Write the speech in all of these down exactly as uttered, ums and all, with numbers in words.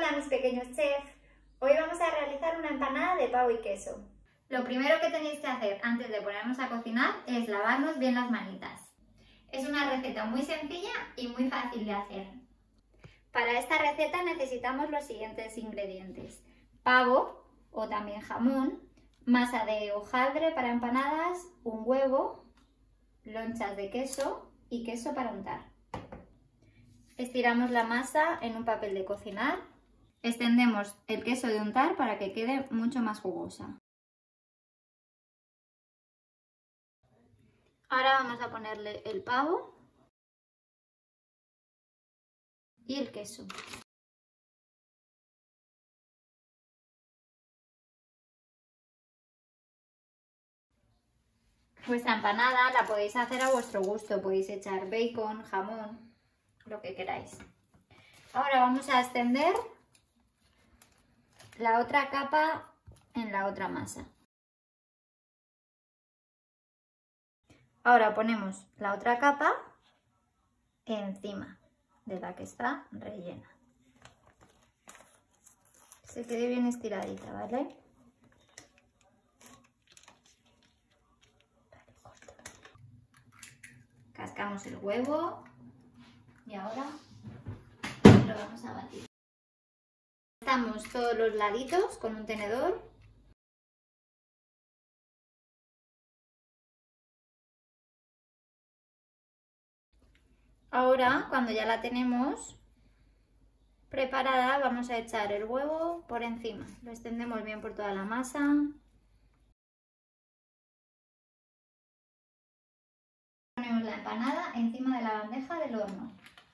Hola mis pequeños chefs, hoy vamos a realizar una empanada de pavo y queso. Lo primero que tenéis que hacer antes de ponernos a cocinar es lavarnos bien las manitas. Es una receta muy sencilla y muy fácil de hacer. Para esta receta necesitamos los siguientes ingredientes: pavo o también jamón, masa de hojaldre para empanadas, un huevo, lonchas de queso y queso para untar. Estiramos la masa en un papel de cocinar. Extendemos el queso de untar para que quede mucho más jugosa. Ahora vamos a ponerle el pavo y el queso. Vuestra empanada la podéis hacer a vuestro gusto, podéis echar bacon, jamón, lo que queráis. Ahora vamos a extender la otra capa en la otra masa. Ahora ponemos la otra capa encima de la que está rellena. Que se quede bien estiradita, ¿vale? Cascamos el huevo y ahora lo vamos a batir. Cortamos todos los laditos con un tenedor. Ahora, cuando ya la tenemos preparada, vamos a echar el huevo por encima. Lo extendemos bien por toda la masa. Ponemos la empanada encima de la bandeja del horno.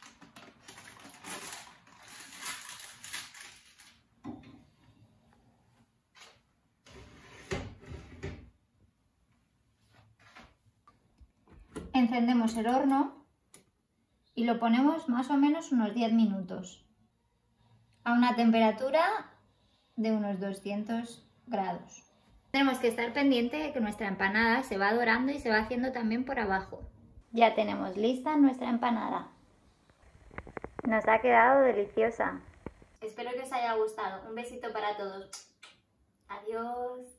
Encendemos el horno y lo ponemos más o menos unos diez minutos a una temperatura de unos doscientos grados. Tenemos que estar pendiente de que nuestra empanada se va dorando y se va haciendo también por abajo. Ya tenemos lista nuestra empanada. Nos ha quedado deliciosa. Espero que os haya gustado. Un besito para todos. Adiós.